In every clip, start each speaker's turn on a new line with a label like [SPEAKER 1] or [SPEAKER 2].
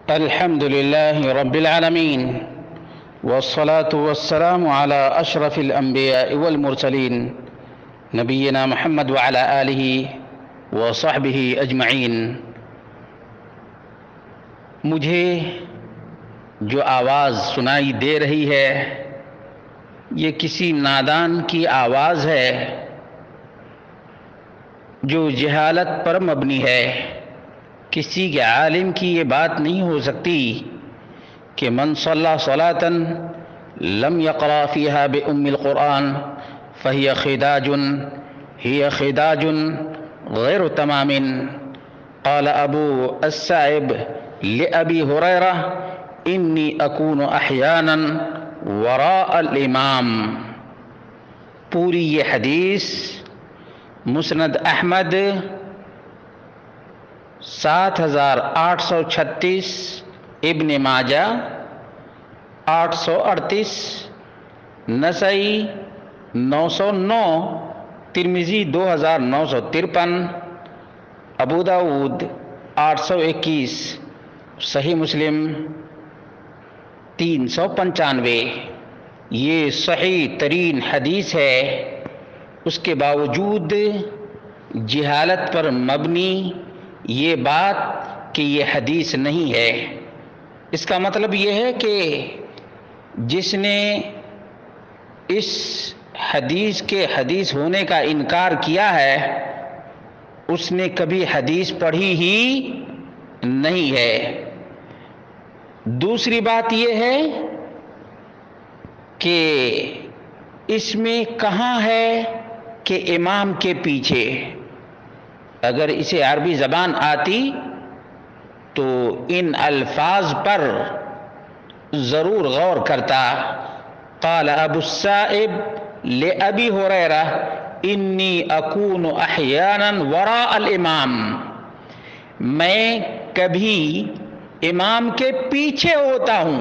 [SPEAKER 1] الحمد لله رب العالمين والصلاة والسلام على أشرف الأنبياء والمرسلين نبينا محمد وعلى آله وصحبه أجمعين۔ مجھے جو آواز سنائی دے رہی ہے یہ کسی نادان کی آواز ہے جو جہالت پر مبنی ہے۔ کسی کے عالم کی یہ بات نہیں ہو سکتی کہ من صلی صلاۃ لم یقرأ فیہا بأم القرآن فہی خداج غیر تمام۔ قال ابو السائب لأبی ہریرہ انی اکون احیانا وراء الامام۔ پوری یہ حدیث مسند احمد 7836، ابن ماجہ 838، نسائی 909، ترمذی 2953، ابو داؤد 821، صحیح مسلم 395۔ یہ صحیح ترین حدیث ہے، اس کے باوجود جہالت پر مبنی یہ بات کہ یہ حدیث نہیں ہے۔ اس کا مطلب یہ ہے کہ جس نے اس حدیث کے حدیث ہونے کا انکار کیا ہے اس نے کبھی حدیث پڑھی ہی نہیں ہے۔ دوسری بات یہ ہے کہ اس میں کہاں ہے کہ امام کے پیچھے، اگر اسے عربی زبان آتی تو ان الفاظ پر ضرور غور کرتا۔ قال ابو السائب لأبی ہریرہ انی اکون احیانا وراء الامام، میں کبھی امام کے پیچھے ہوتا ہوں،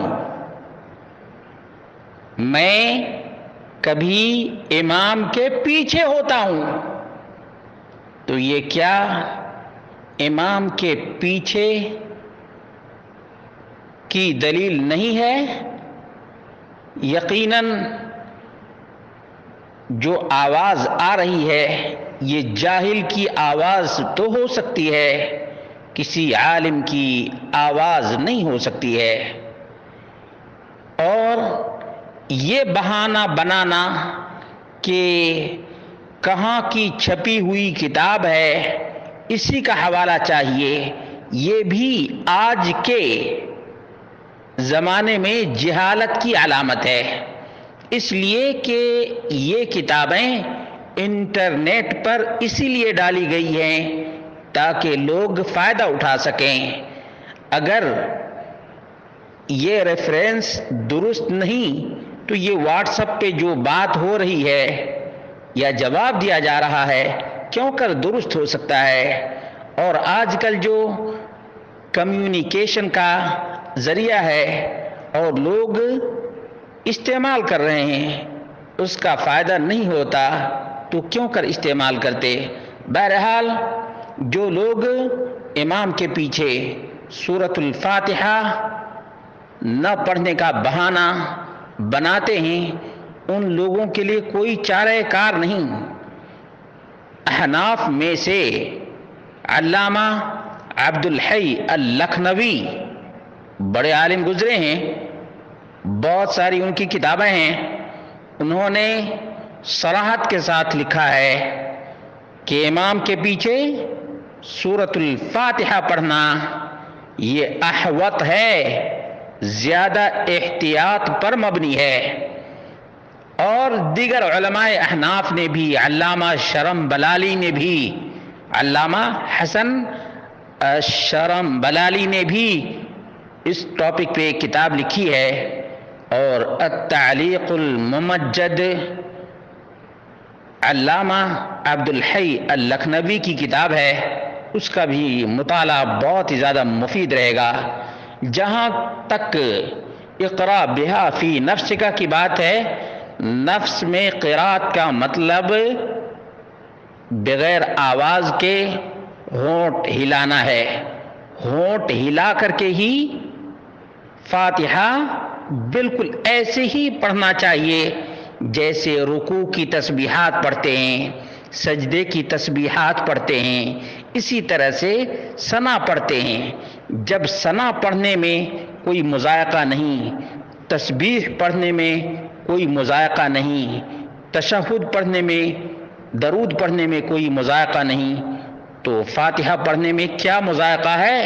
[SPEAKER 1] میں کبھی امام کے پیچھے ہوتا ہوں۔ تو یہ کیا امام کے پیچھے کی دلیل نہیں ہے؟ یقیناً جو آواز آ رہی ہے یہ جاہل کی آواز تو ہو سکتی ہے، کسی عالم کی آواز نہیں ہو سکتی ہے۔ اور یہ بہانہ بنانا کہ کہاں کی چھپی ہوئی کتاب ہے اسی کا حوالہ چاہیے، یہ بھی آج کے زمانے میں جہالت کی علامت ہے، اس لیے کہ یہ کتابیں انٹرنیٹ پر اسی لیے ڈالی گئی ہیں تاکہ لوگ فائدہ اٹھا سکیں۔ اگر یہ ریفرنس درست نہیں تو یہ واٹس ایپ پہ جو بات ہو رہی ہے یا جواب دیا جا رہا ہے کیوں کر درست ہو سکتا ہے؟ اور آج کل جو کمیونیکیشن کا ذریعہ ہے اور لوگ استعمال کر رہے ہیں اس کا فائدہ نہیں ہوتا تو کیوں کر استعمال کرتے؟ بہرحال جو لوگ امام کے پیچھے سورۃ الفاتحہ نہ پڑھنے کا بہانہ بناتے ہیں ان لوگوں کے لیے کوئی چارہ کار نہیں۔ احناف میں سے علامہ عبد الحی اللکھنوی بڑے عالم گزرے ہیں، بہت ساری ان کی کتابیں ہیں، انہوں نے صراحت کے ساتھ لکھا ہے کہ امام کے پیچھے سورۃ الفاتحہ پڑھنا یہ احوط ہے، زیادہ احتیاط پر مبنی ہے۔ اور دیگر علماء احناف نے بھی، علامہ شرم بلالی نے بھی، علامہ حسن شرم بلالی نے بھی اس ٹاپک پہ کتاب لکھی ہے، اور التعلیق الممجد علامہ عبد الحی اللکھنوی کی کتاب ہے، اس کا بھی مطالعہ بہت ہی زیادہ مفید رہے گا۔ جہاں تک اقرا بہا فی نفسک کی بات ہے، نفس میں قرات کا مطلب بغیر آواز کے ہونٹ ہلانا ہے، ہونٹ ہلا کر کے ہی فاتحہ بالکل ایسے ہی پڑھنا چاہیے جیسے رکوع کی تسبیحات پڑھتے ہیں، سجدے کی تسبیحات پڑھتے ہیں، اسی طرح سے ثنا پڑھتے ہیں۔ جب ثنا پڑھنے میں کوئی مذائقہ نہیں، تسبیح پڑھنے میں کوئی مذائقہ نہیں، تشہد پڑھنے میں، درود پڑھنے میں کوئی مذائقہ نہیں، تو فاتحہ پڑھنے میں کیا مذائقہ ہے؟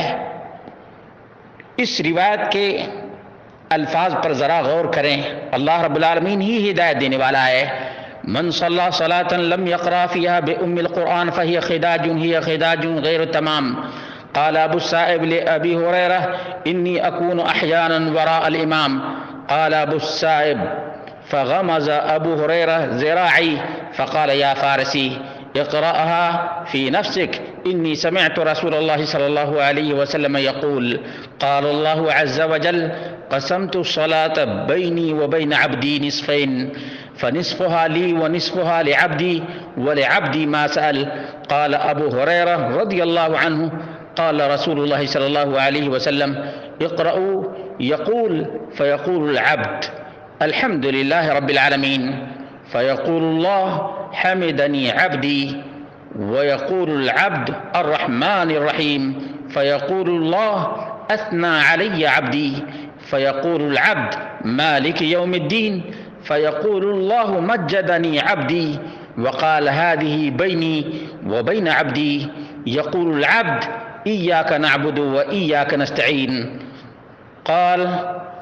[SPEAKER 1] اس روایت کے الفاظ پر ذرا غور کریں، اللہ رب العالمین ہی ہدایت دینے والا ہے۔ من صلی صلاة لم يقرأ فيها بأم القرآن فهي خداج غیر تمام۔ قال ابو السائب لأبي هريرة إني أكون أحيانا وراء الإمام۔ قال ابو السائب فغمز ابو هريرة ذراعي فقال يا فارسي اقرأها في نفسك إني سمعت رسول الله صلى الله عليه وسلم يقول قال الله عز وجل قسمت الصلاة بيني وبين عبدي نصفين فنصفها لي ونصفها لعبدي ولعبدي ما سأل۔ قال ابو هريرة رضي الله عنه قال رسول الله صلى الله عليه وسلم اقرأوا يقول فيقول العبد الحمد لله رب العالمين فيقول الله حمدني عبدي ويقول العبد الرحمن الرحيم فيقول الله أثنى علي عبدي فيقول العبد مالك يوم الدين فيقول الله مجدني عبدي وقال هذه بيني وبين عبدي يقول العبد إياك نعبد وإياك نستعين قال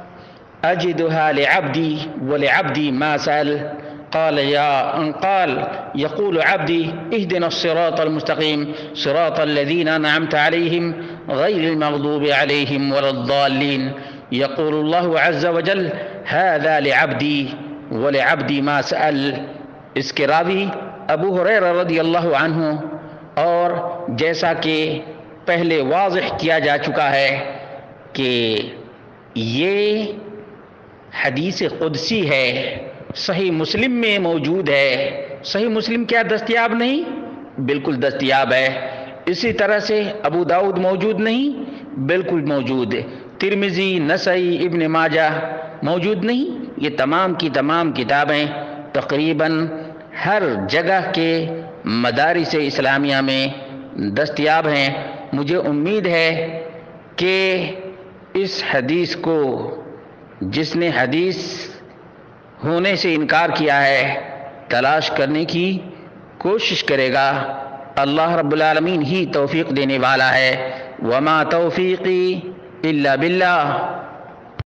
[SPEAKER 1] أجدها لعبدي ولعبدي ما سأل قال يقول عبدي اهدنا الصراط المستقيم صراط الذين أنعمت عليهم غير المغضوب عليهم ولا الضالين يقول الله عز وجل هذا لعبدي ولعبدي ما سأل۔ اس کے راوی ابو ہریرہ رضی اللہ عنہ، اور جیسا کہ پہلے واضح کیا جا چکا ہے کہ یہ حدیث قدسی ہے، صحیح مسلم میں موجود ہے۔ صحیح مسلم کیا دستیاب نہیں؟ بالکل دستیاب ہے۔ اسی طرح سے ابو داؤد موجود نہیں؟ بالکل موجود ہے۔ ترمذی، نسائی، ابن ماجہ موجود نہیں؟ یہ تمام کی تمام کتابیں تقریباً ہر جگہ کے مدارس اسلامیہ میں دستیاب ہیں۔ مجھے امید ہے کہ اس حدیث کو جس نے حدیث ہونے سے انکار کیا ہے تلاش کرنے کی کوشش کرے گا۔ اللہ رب العالمین ہی توفیق دینے والا ہے۔ وما توفیقی الا باللہ۔